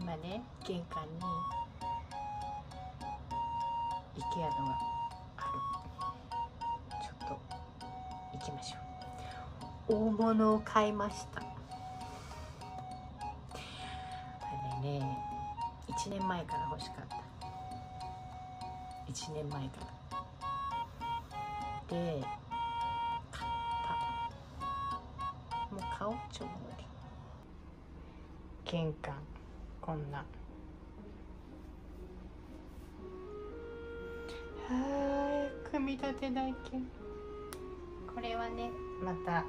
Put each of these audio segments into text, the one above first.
今ね、玄関に IKEA のがある。ちょっと行きましょう。大物を買いました。あれね、1年前から欲しかった。1年前からで買った。もう買おうちょうど。玄関こんな。組み立て台形。これはね、また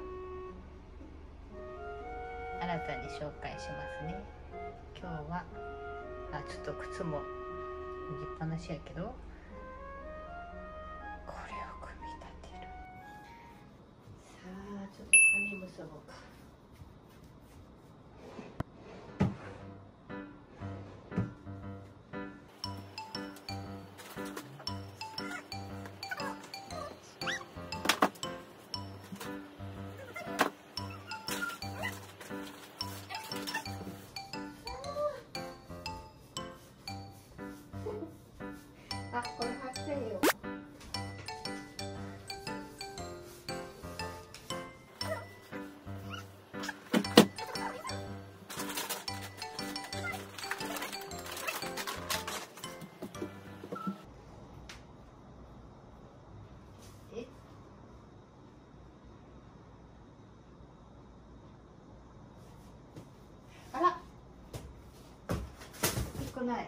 新たに紹介しますね。今日はちょっと靴も脱ぎっぱなしやけど、これを組み立てる。さあ、ちょっと紙結ぼうか。これ8000よ。あら、1個ない。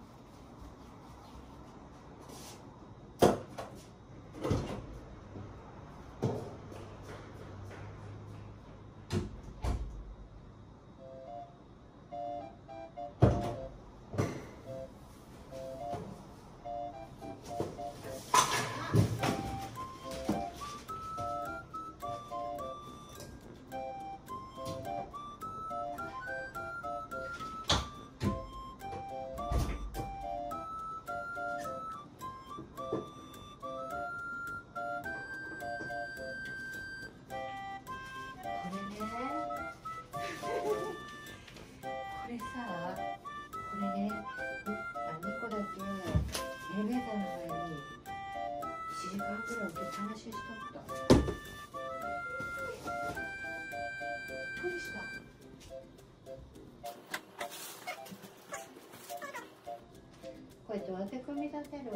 これさ、これね、2個だけエレベーターの前に1時間ぐらい置きっぱなししとった。びっくりした。これどうやって組み立てる？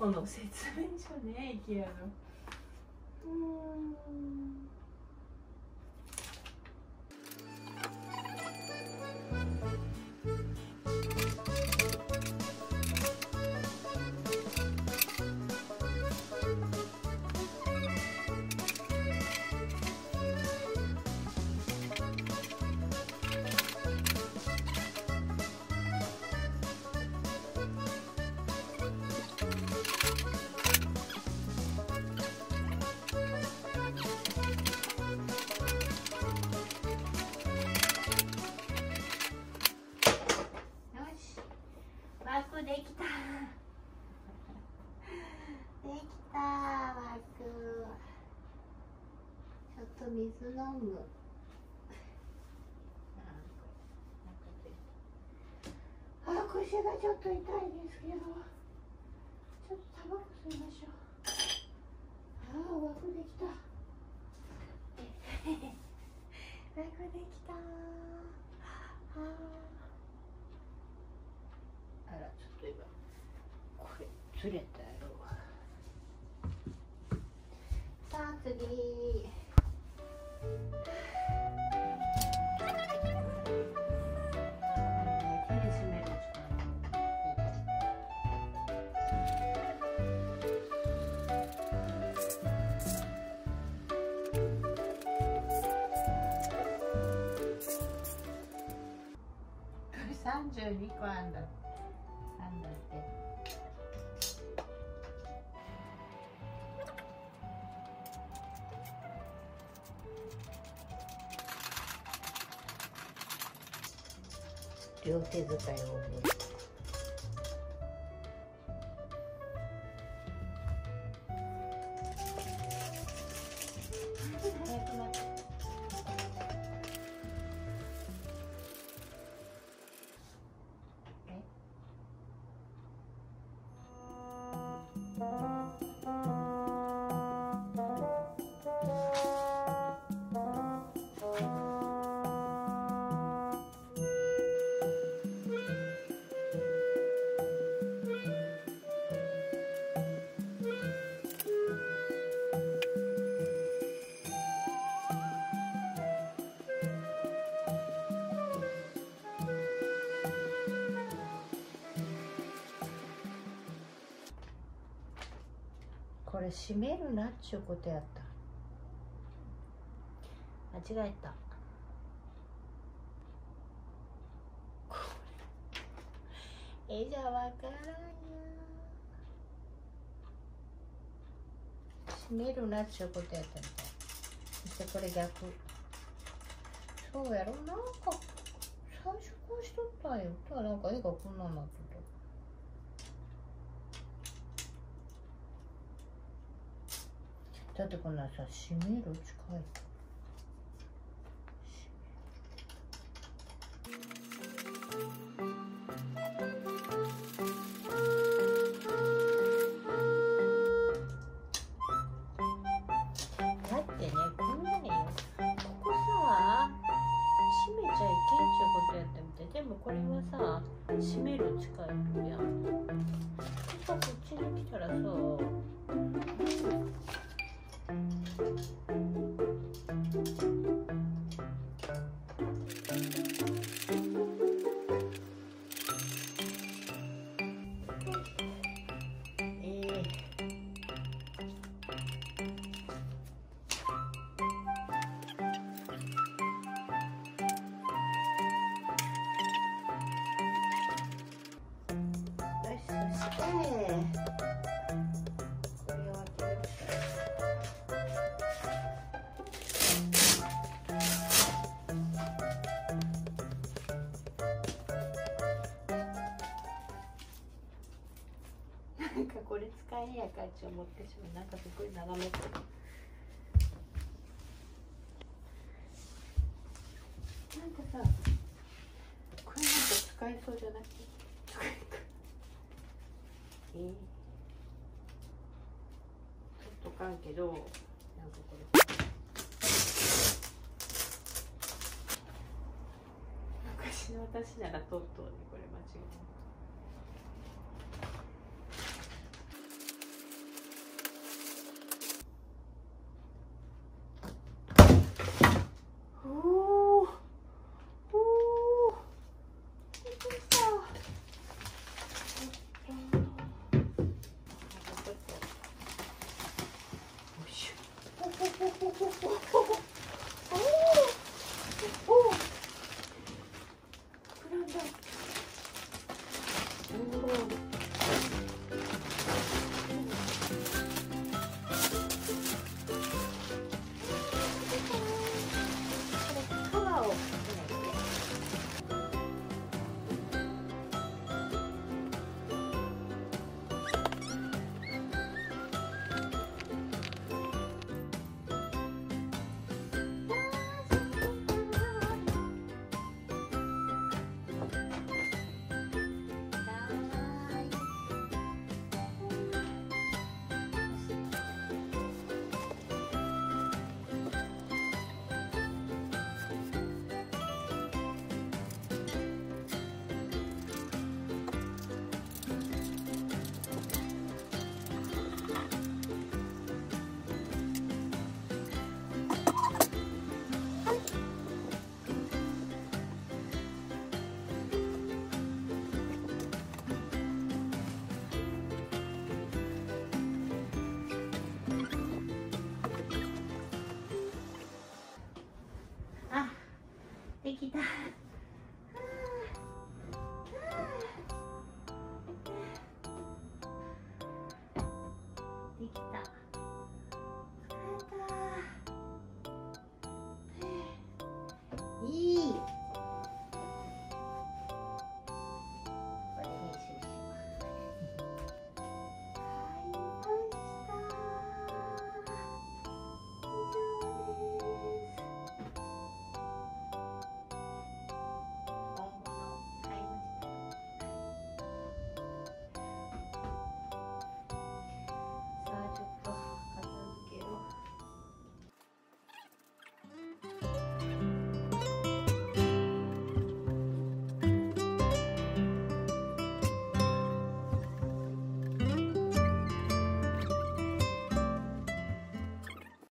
この説明書ね、IKEAの。枠できたできた枠。ちょっと水飲む。腰がちょっと痛いですけど、ちょっとタバコ吸いましょう。枠できた枠できた。あら、ちょっと今これずれたやろう。さあ次、手で締める時間。32個あんだって。両手使いを覚える。早くなって。これ閉めるなっちゅうことやった。間違えた。絵じゃわからんよ。閉めるなっちゅうことやったみたい。そしてこれ逆。そうやろ、なんか最初こうしとったよ。ただなんか絵がこんなんなってた。だってこんなさ、閉める近い。だってね、こんなによ。ここさ、閉めちゃいけんちゅうことやったみたい。でもこれはさ、閉める近いのやん。こっちに来たらさ、なんかこれ使えやかって思ってしまう。なんかすごい眺めてる。なんかさ、これなんか使えそうじゃなくて使えるか。ちょっとかんけど、なんかこれ昔の私ならとうとうにこれ間違いない。 できた。